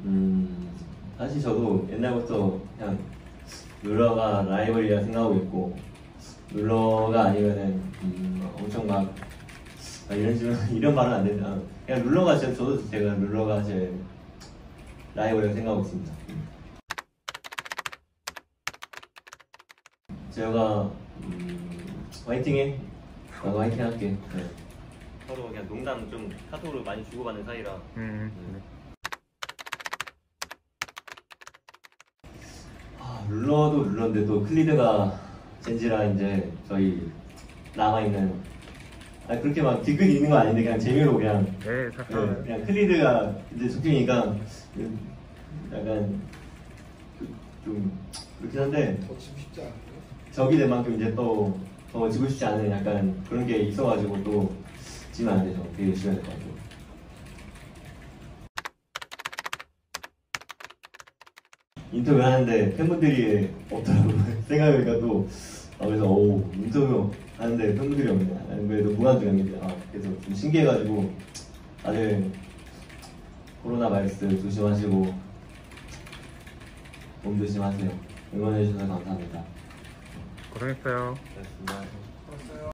사실 저도 옛날부터 그냥 룰러가 라이벌이라 생각하고 있고, 룰러가 아니면은 엄청 막 이런 식으로 이런 말은 안 된다. 그냥 룰러가 제가 룰러가 제 라이벌이라고 생각하고 있습니다. 제가 화이팅해. 나도 화이팅 할게. 네. 서로 그냥 농담 좀 카톡으로 많이 주고받는 사이라. 룰러도 룰러인데 또 클리드가 젠지라 이제 저희 남아있는 그렇게 막 뒤끝 있는 거 아닌데 그냥 재미로 그냥 그냥 클리드가 이제 적중이니까 약간 좀 그렇긴 한데 더 치고 싶지 않아요? 적이 된 만큼 이제 또 더 지고 싶지 않은 약간 그런 게 있어가지고 또 지면 안 되죠. 되게 열심히 해야 될 것 같아요. 인터뷰 하는데 팬분들이 없더라고요. 생각해보니까 또 그래서 인터뷰 하는데 팬분들이 없네. 그래도 무한중입니다. 그래서 좀 신기해가지고 다들 코로나 바이러스 조심하시고 몸 조심하세요. 응원해주셔서 감사합니다. 고생했어요. 고맙습니다. 알았어요.